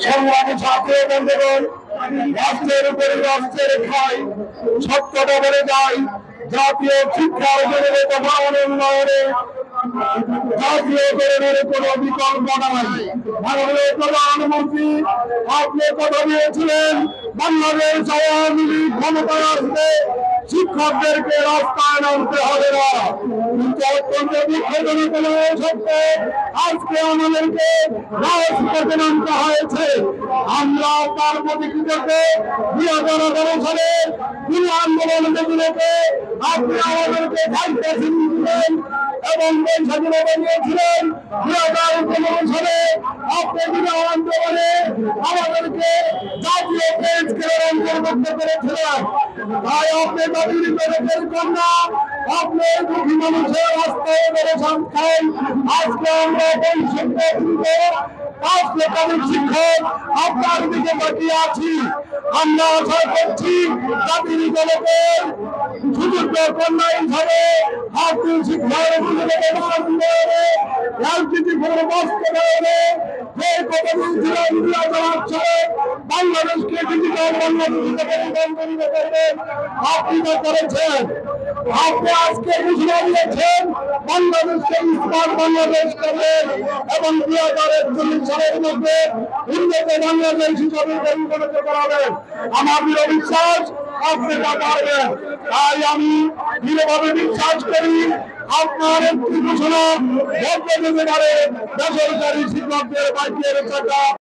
সংগ্রামী ছাত্র বন্ধুগণ, রাষ্ট্রের উপরে রাষ্ট্রের খাই সত্যটা বলে যায়। জাতীয় শিক্ষা অর্জনের তথা উন্নয়নে জাতীয়করণের কোন বিকল্প নাই। মাননীয় প্রধানমন্ত্রী, আপনি কথা দিয়েছিলেন বাংলাদেশ আওয়ামী লীগ ক্ষমতায় আসলে শিক্ষকদেরকে রাস্তায় নামতে হবে না, কিন্তু অত্যন্ত দুঃখজনক সত্য আজকে আমাদেরকে রাজপথে নামতে হয়েছে। আমরা তার প্রতি কৃতজ্ঞ। 2011 সালে আন্দোলন যেগুলোকে আপনি আমাদেরকে দায়িত্বশীল দিলেন এবং স্বাধীনতা দিয়েছিলেন, 2015 সালে আপনি আন্দোলনে আমাদেরকে জাতীয় প্রেসক্লাবের অন্তর্ভুক্ত করেছিলেন। তাই আপনি দাবির পেরেছেন কন্যা, আপনি দুঃখী মানুষের রাস্তায় বেড়েছেন খান। আজকে আমরা বৈষম্য 5 লক্ষাধিক শিক্ষক আপনার দিকে তাকিয়ে আছি। আমরা আশা করছি জাতির জনকের সুযোগ্য কন্যা হিসাবে আপনি শিক্ষার বাস্তবায়নে যে কথা দিয়েছিলেন বাংলাদেশকে ডিজিটাল বাংলাদেশে পরিবর্তন করবেন, আপনি তা করেছেন। আপনি আজকে ঘোষণা দিয়েছেন বাংলাদেশকে স্মার্ট বাংলাদেশ করবেন এবং 2041 সালের মধ্যে উন্নত বাংলাদেশ হিসাবে পরিগণিত করাবেন। আমার দৃঢ় বিশ্বাস আপনি তা পারবেন। তাই আমি দৃঢ়ভাবে বিশ্বাস করি আপনার একটি ঘোষণা বদলে যেতে পারে বেসরকারি শিক্ষকদের বাক্যের টাকা